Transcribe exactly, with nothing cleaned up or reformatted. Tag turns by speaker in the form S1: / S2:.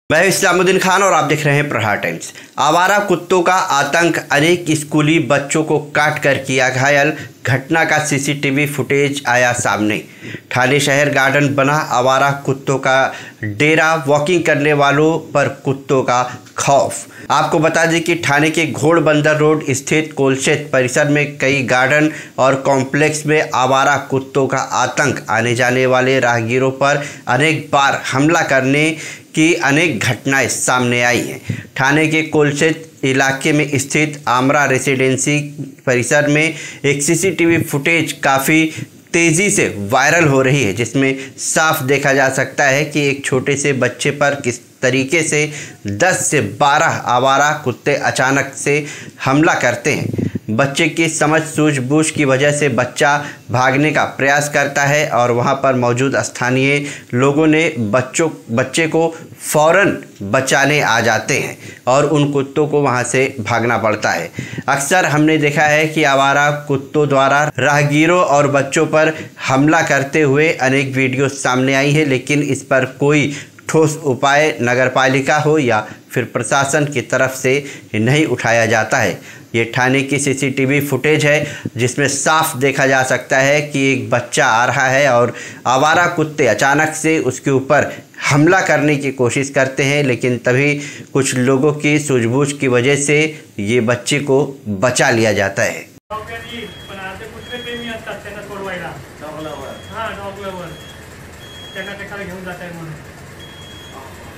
S1: मैं इस्लामुद्दीन खान और आप देख रहे हैं प्रहार टाइम्स। आवारा कुत्तों का आतंक, अनेक स्कूली बच्चों को काट कर किया घायल, घटना का सीसीटीवी फुटेज आया सामने। ठाणे शहर गार्डन बना आवारा कुत्तों का डेरा, वॉकिंग करने वालों पर कुत्तों का खौफ। आपको बता दें कि ठाणे के घोड़बंदर रोड स्थित कोलशेत परिसर में कई गार्डन और कॉम्प्लेक्स में आवारा कुत्तों का आतंक आने जाने वाले राहगीरों पर अनेक बार हमला करने की अनेक घटनाएं सामने आई हैं। ठाणे के कोलशेत इलाके में स्थित आमरा रेसिडेंसी परिसर में एक सीसीटीवी फुटेज काफ़ी तेज़ी से वायरल हो रही है, जिसमें साफ देखा जा सकता है कि एक छोटे से बच्चे पर किस तरीके से दस से बारह आवारा कुत्ते अचानक से हमला करते हैं। बच्चे की समझ सूझबूझ की वजह से बच्चा भागने का प्रयास करता है और वहां पर मौजूद स्थानीय लोगों ने बच्चों बच्चे को फ़ौरन बचाने आ जाते हैं और उन कुत्तों को वहां से भागना पड़ता है। अक्सर हमने देखा है कि आवारा कुत्तों द्वारा राहगीरों और बच्चों पर हमला करते हुए अनेक वीडियो सामने आई है, लेकिन इस पर कोई ठोस उपाय नगरपालिका हो या फिर प्रशासन की तरफ से नहीं उठाया जाता है। ये ठाणे की सीसीटीवी फुटेज है, जिसमें साफ देखा जा सकता है कि एक बच्चा आ रहा है और आवारा कुत्ते अचानक से उसके ऊपर हमला करने की कोशिश करते हैं, लेकिन तभी कुछ लोगों की सूझबूझ की वजह से ये बच्चे को बचा लिया जाता है।
S2: त्यांना कशाला घेऊन जात आहे म्हणून